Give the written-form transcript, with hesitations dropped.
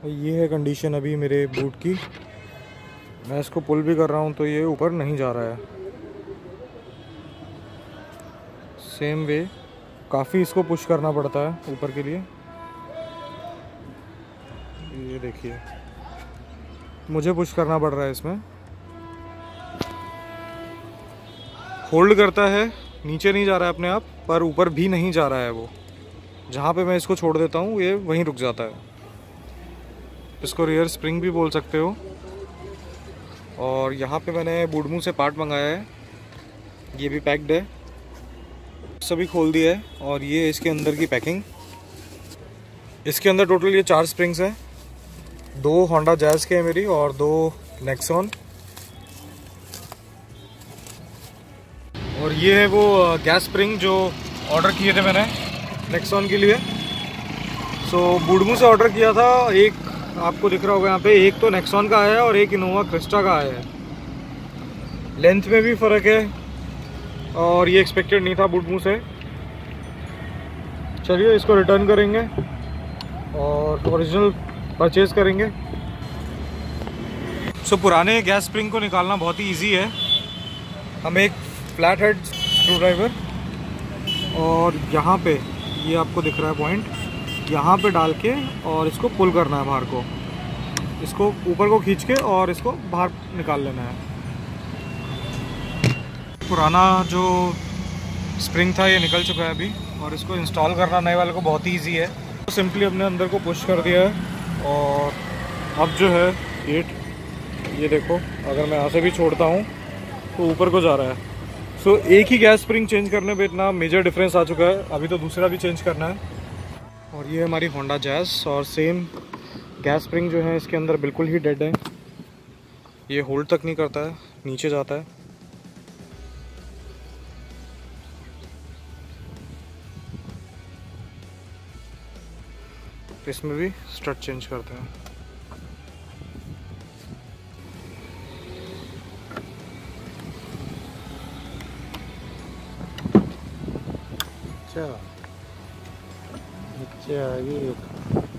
ये है कंडीशन अभी मेरे बूट की। मैं इसको पुल भी कर रहा हूँ तो ये ऊपर नहीं जा रहा है। सेम वे काफ़ी इसको पुश करना पड़ता है ऊपर के लिए। ये देखिए मुझे पुश करना पड़ रहा है इसमें। होल्ड करता है, नीचे नहीं जा रहा है अपने आप, पर ऊपर भी नहीं जा रहा है वो। जहाँ पे मैं इसको छोड़ देता हूँ ये वहीं रुक जाता है। इसको रियर स्प्रिंग भी बोल सकते हो। और यहाँ पे मैंने बूडमू से पार्ट मंगाया है, ये भी पैक्ड है, सभी खोल दिया है। और ये इसके अंदर की पैकिंग। इसके अंदर टोटल ये 4 स्प्रिंग्स हैं। 2 होंडा जैज़ के हैं मेरी और 2 नेक्सॉन। और ये है वो गैस स्प्रिंग जो ऑर्डर किए थे मैंने नेक्सॉन के लिए। बूडमू से ऑर्डर किया था। एक आपको दिख रहा होगा यहाँ पे, एक तो नेक्सॉन का आया है और एक इनोवा क्रिस्टा का आया है। लेंथ में भी फ़र्क है और ये एक्सपेक्टेड नहीं था बूडमू से। चलिए इसको रिटर्न करेंगे और ओरिजिनल परचेज करेंगे। पुराने गैस स्प्रिंग को निकालना बहुत ही इजी है। हम एक फ्लैट हेड स्क्रू ड्राइवर और यहाँ पे ये आपको दिख रहा है पॉइंट, यहाँ पे डाल के और इसको पुल करना है बाहर को। इसको ऊपर को खींच के और इसको बाहर निकाल लेना है। पुराना जो स्प्रिंग था ये निकल चुका है अभी और इसको इंस्टॉल करना नए वाले को बहुत ही ईजी है। तो सिंपली अपने अंदर को पुश कर दिया है और अब जो है ये देखो, अगर मैं यहाँ से भी छोड़ता हूँ तो ऊपर को जा रहा है। एक ही गैस स्प्रिंग चेंज करने पे इतना मेजर डिफरेंस आ चुका है। अभी तो दूसरा भी चेंज करना है। और ये हमारी होंडा जैज़ और सेम गैस स्प्रिंग जो है इसके अंदर बिल्कुल ही डेड है। ये होल्ड तक नहीं करता है, नीचे जाता है। इसमें भी स्ट्रट चेंज करते हैं। अच्छा ये